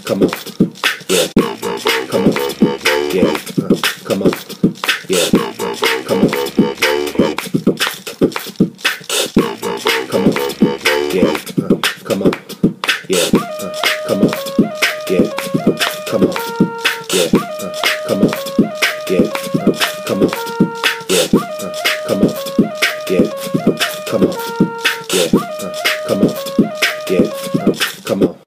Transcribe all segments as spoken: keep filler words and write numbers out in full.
come on, yeah, come on, yeah, come on, yeah, come on, come on, yeah, come on, yeah, come on, yeah, come on, yeah, come on, yeah, come on, yeah, come on, yeah, come on, yeah, come on, yeah, come on.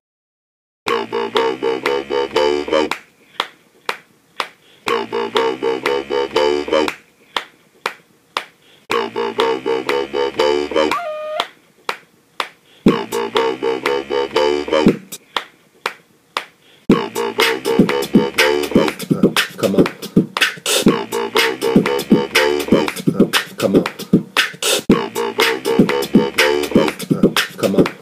Come on. Come on. Come on.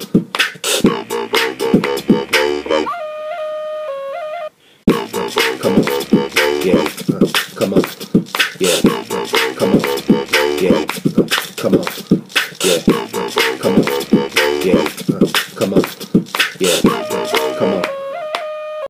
Come on. Yeah. Come on. Yeah. Come on. Yeah. Come on. Yeah. Come on. Yeah. Come on. Yeah. Come on.